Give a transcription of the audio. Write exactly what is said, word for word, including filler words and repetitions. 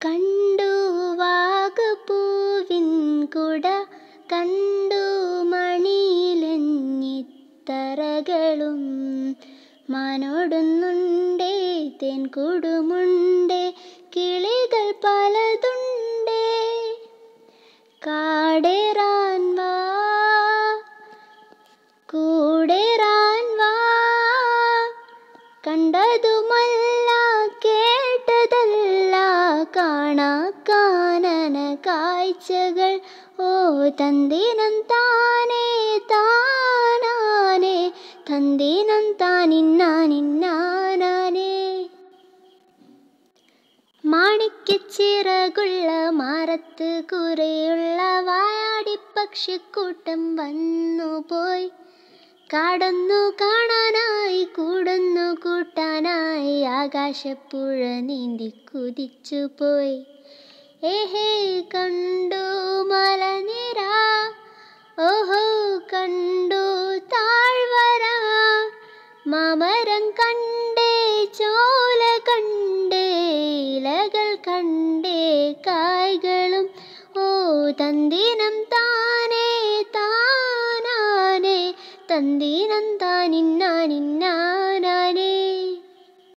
കണ്ടു വാഗപ്പൂവിൻ കുട കണ്ടു മണിയിലഞ്ഞിത്തറകളും മാനോടുന്നുണ്ടേ തേൻകൂടുമുണ്ടേ കിളികൾ പലതുണ്ടേ കാടേറാൻ വാ കൂടേറാൻ വാ കണ്ടതുമല്ല കേട്ടതല്ല കാണാ കാനന കാഴ്ചകൾ ഓ തന്തിനം താനേ താനാനേ തന്തിനം താനിന്നാനിന്നാനാനേ മാണിക്യച്ചിറകുള്ള മാറത്ത് കുരയുള്ള വായാടിപ്പക്ഷിക്കൂട്ടം വന്നുപോയി കാടൊന്നു കാണാനായി കൂടുന്നു കൂട്ടാനായി ആകാശപ്പുഴ നീന്തി കുതിച്ചുപോയി ഏഹേ കണ്ടു മലനിര ഓഹോ കണ്ടു താഴ്വര മാമരം കണ്ടേ ചോല കണ്ടേ ഇലകൾ കണ്ടേ കായ്കളും ഓ തന്തിനം താനേ താനാനേ തന്തിനം താനിന്നാനിന്നാ